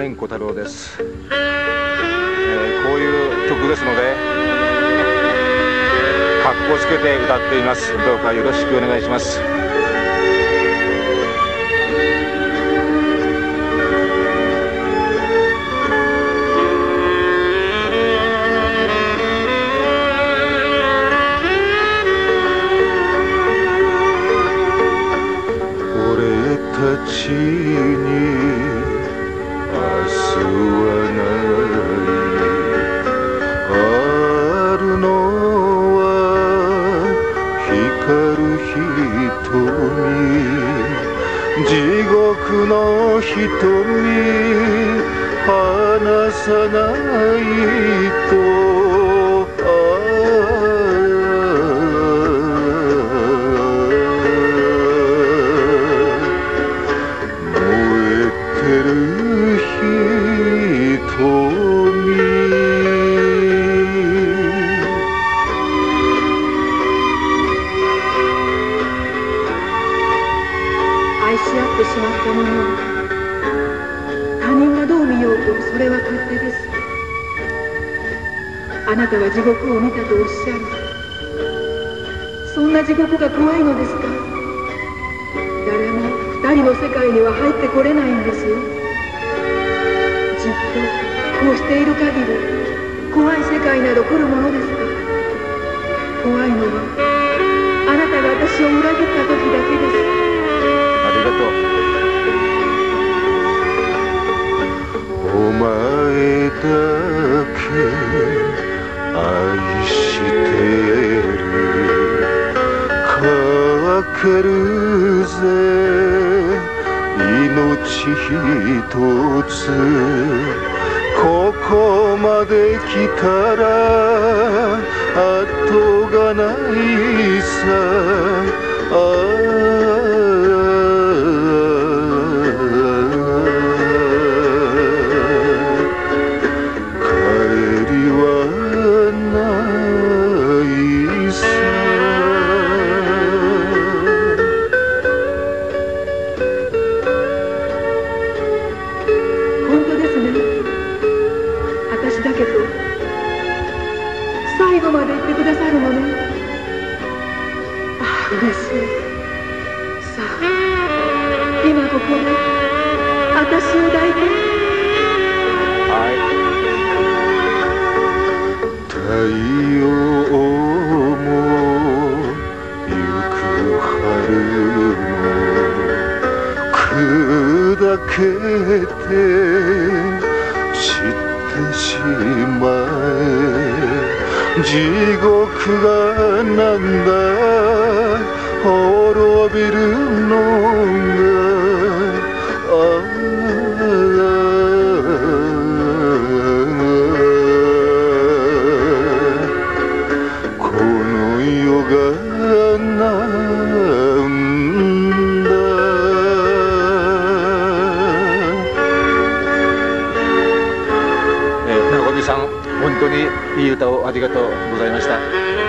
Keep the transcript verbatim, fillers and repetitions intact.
面小太郎です、えー、こういう曲ですのでかっこつけて歌っています。どうかよろしくお願いします。俺たちに明日はない、あるのは光る瞳、地獄の瞳離さないと、 愛し合ってしまったものを他人がどう見ようとそれは勝手です。あなたは地獄を見たとおっしゃる。そんな地獄が怖いのですか？誰も二人の世界には入ってこれないんですよ。じっとこうしている限り怖い世界など来るものですか？怖いのはあなたが私を裏切った時だけです。 ありがとう。お前だけ愛してる、かけるぜ命一つ、ここまで来たら後がないさ。あ私だけと最後まで言ってくださるのね。ああ、嬉しい。さあ今ここで私を抱いて。 はい。太陽も行く春も砕けて散ってしまえ、地獄がなんだ滅びるのが、あこの世がなんだ。なごみさん、本当にいい歌をありがとうございました。